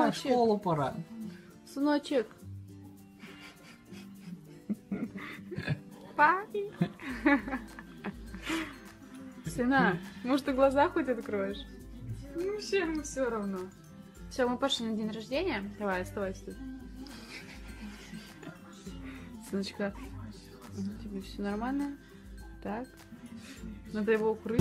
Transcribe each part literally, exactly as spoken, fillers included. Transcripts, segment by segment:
в школу пора. Сыночек. Папи. Сына, может, ты глаза хоть откроешь? Ну, вообще ему все равно. Все, мы пошли на день рождения. Давай, оставайся тут. Сыночка, у тебя все нормально? Так. Надо его укрыть.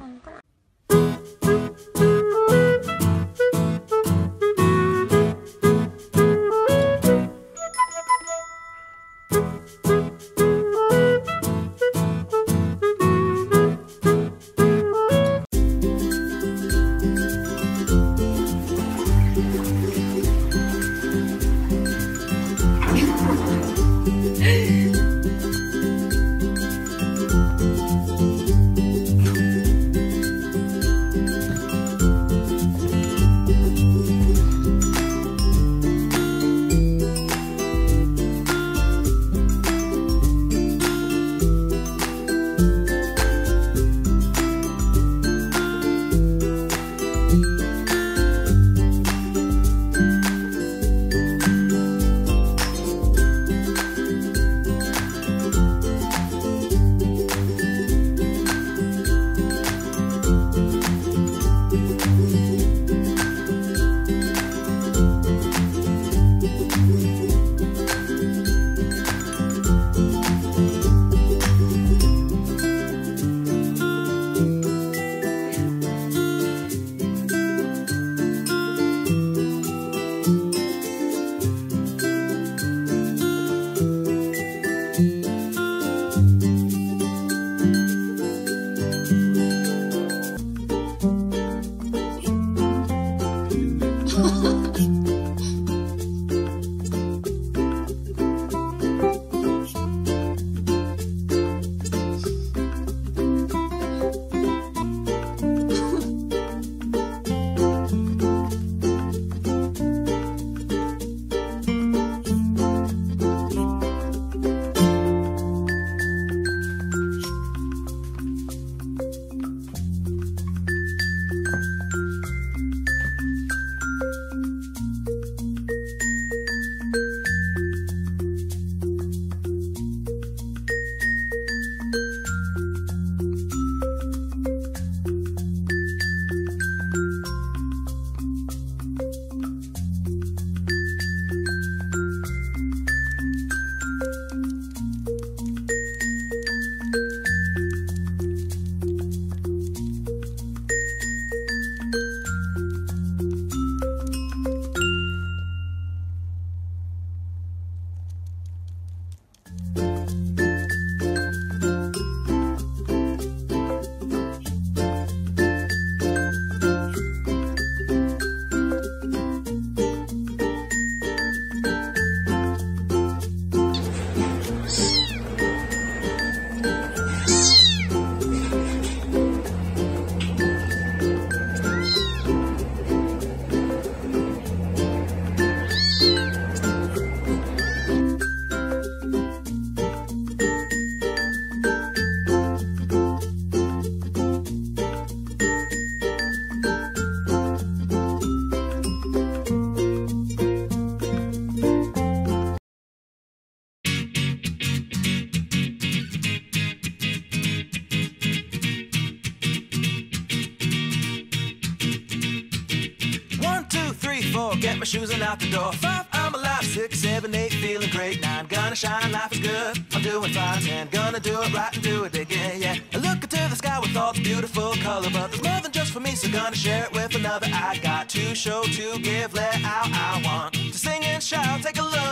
Get my shoes and out the door. Five, I'm alive. Six, seven, eight, feeling great. Nine, gonna shine, life is good. I'm doing fine. Ten, gonna do it right and do it again, yeah. I look into the sky with all its beautiful color, but there's more than just for me, so gonna share it with another. I got to show, to give, let out. I want to sing and shout. Take a look